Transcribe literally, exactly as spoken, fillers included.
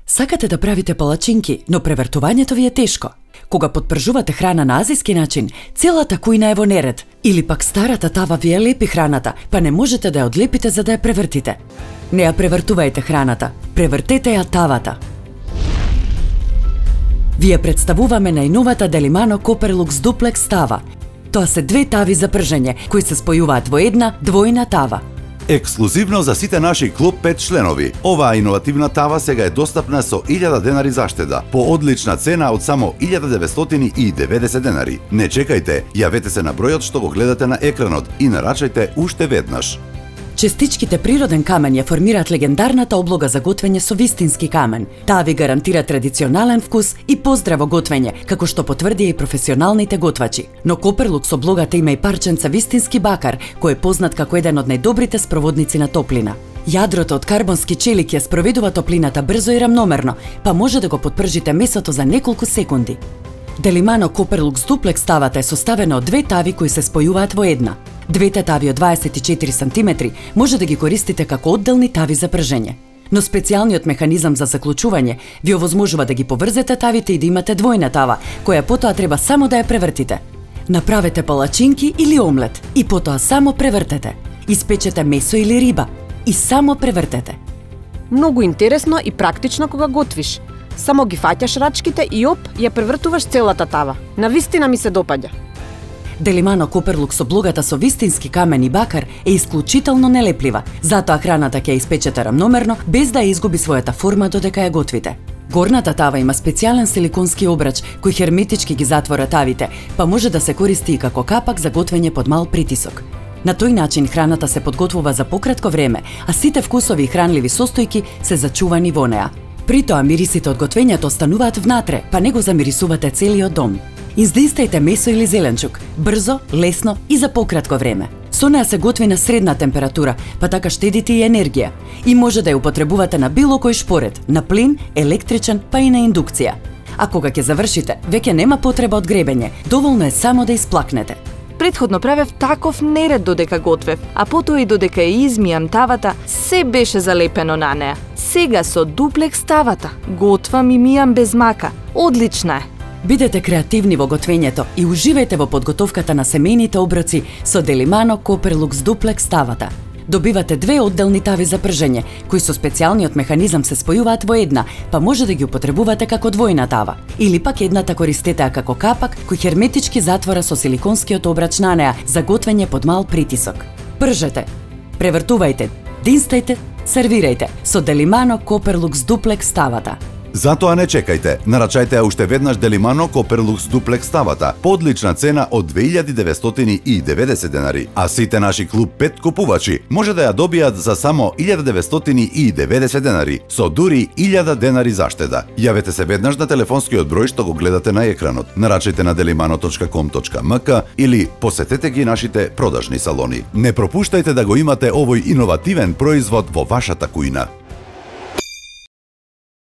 Сакате да правите палачинки, но превртувањето ви е тешко. Кога потпржувате храна на азиски начин, целата кујна е во неред. Или пак старата тава ви ја лепи храната, па не можете да ја одлепите за да ја превртите. Не ја превртувајте храната, превртете ја тавата. Ви ја представуваме најновата Деlimano Copperlux Duplex тава. Тоа се две тави за пржење, кои се спојуваат во една двојна тава. Ексклузивно за сите наши клуб пет членови. Оваа иновативна тава сега е достапна со илјада денари заштеда, по одлична цена од само илјада деветстотини и деветдесет денари. Не чекајте, јавете се на бројот што го гледате на екранот и нарачајте уште веднаш. Честичките природен камен ја формираат легендарната облога за готвење со вистински камен. Таа ви гарантира традиционален вкус и поздраво готвење, како што потврдија и професионалните готвачи. Но Copperlux облогата има и парченца вистински бакар, кој е познат како еден од најдобрите спроводници на топлина. Јадрото од карбонски челик ја спроведува топлината брзо и рамномерно, па може да го потпржите месото за неколку секунди. Delimano Copperlux Duplex тавата е составена од две тави кои се спојуваат во една. Двете тави од дваесет и четири сантиметри може да ги користите како одделни тави за пржење. Но специјалниот механизам за заклучување ви овозможува да ги поврзете тавите и да имате двојна тава, која потоа треба само да ја превртите. Направете палачинки или омлет и потоа само превртете. Испечете месо или риба и само превртете. Многу интересно и практично кога готвиш. Само ги фаќаш рачките и оп, ја превртуваш целата тава. Навистина ми се допаѓа. Delimano Copperlux облогата со вистински камен и бакар е исклучително нелеплива, затоа храната ќе ја испечете рамномерно без да ја изгуби својата форма додека ја готвите. Горната тава има специјален силиконски обрач кој херметички ги затвора тавите, па може да се користи и како капак за готвење под мал притисок. На тој начин храната се подготвува за пократко време, а сите вкусови и хранливи состојки се зачувани во неа. При тоа мирисите од готвењето остануваат внатре, па не го замирисувате целиот дом. Издистајте месо или зеленчук, брзо, лесно и за пократко време. Со неа се готви на средна температура, па така штедите и енергија. И може да ја употребувате на било кој шпоред, на плин, електричен, па и на индукција. А кога ќе завршите, веќе нема потреба од гребење, доволно е само да исплакнете. Предходно правев таков неред додека готвев, а потоа и додека ја измијам тавата, се беше залепено на неа. Сега со дуплекс тавата готвам и мијам без мака. Одлична е! Бидете креативни во готвењето и уживајте во подготовката на семејните оброци со Delimano Copperlux Duplex тавата. Добивате две одделни тави за пржење, кои со специјалниот механизам се спојуваат во една, па може да ги употребувате како двојна тава. Или пак едната користете како капак кој херметички затвора со силиконскиот обрач на неа за готвење под мал притисок. Пржете, превртувајте, динстајте, сервирајте со Delimano Copperlux Duplex тавата. Затоа не чекајте, нарачајте ја уште веднаш Delimano Copperlux Duplex тавата по одлична цена од две илјади деветстотини и деветдесет денари, а сите наши клуб пет купувачи може да ја добијат за само илјада деветстотини и деветдесет денари, со дури илјада денари заштеда. Јавете се веднаш на телефонскиот број што го гледате на екранот. Нарачајте на delimano точка ком точка ем ка или посетете ги нашите продажни салони. Не пропуштајте да го имате овој иновативен производ во вашата кујна.